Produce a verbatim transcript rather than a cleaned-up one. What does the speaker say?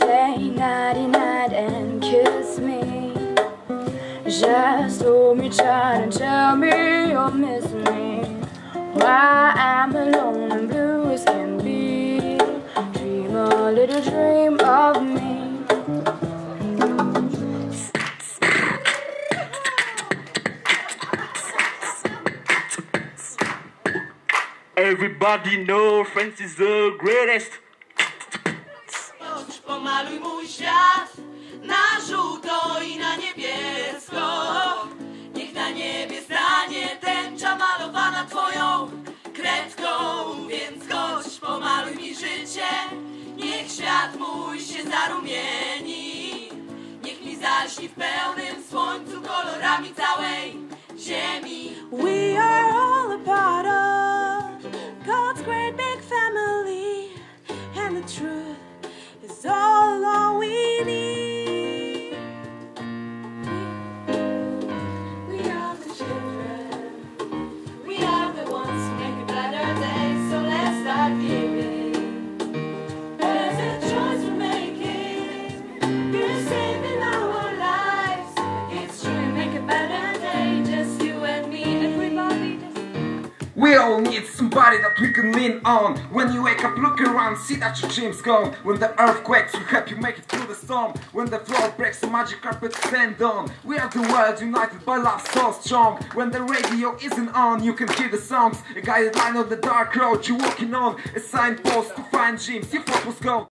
say nighty night and kiss me. Just hold me tight and tell me you'll miss me. Why I'm alone and blue as can be. Dream a little dream of me. Everybody know Friends is the greatest. Pomaluj mój świat na żółto i na niebiesko. Niech na niebie stanie tęcza malowana twoją kredką. Więc chodź, pomaluj mi życie. Niech świat mój się zarumieni. Niech mi zalśni w pełnym słońcu kolorami całej ziemi. We are all a part of God's great big family, and the truth is all, all we need. We are the children. We are the ones who make a better day. So let's start giving. There's a choice we're making. We're saving our lives. It's true, we make a better day. Just you and me, everybody. Just We all need somebody that we can lean on. When you wake up, look around, see that your dream's gone. When the earth quakes, we help you make it through the storm. When the floor breaks, the magic carpet stand on. We are the world united by love so strong. When the radio isn't on, you can hear the songs. A guided line on the dark road you're walking on. A signpost to find dreams you thought was gone.